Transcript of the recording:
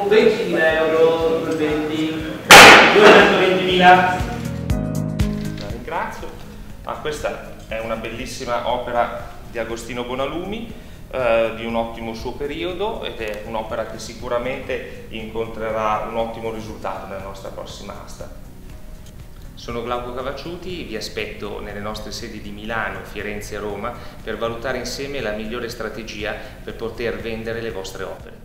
con 20.000 euro, 220.000. La ringrazio. Questa è una bellissima opera di Agostino Bonalumi, di un ottimo suo periodo, ed è un'opera che sicuramente incontrerà un ottimo risultato nella nostra prossima asta. Sono Glauco Cavacciuti, vi aspetto nelle nostre sedi di Milano, Firenze e Roma per valutare insieme la migliore strategia per poter vendere le vostre opere.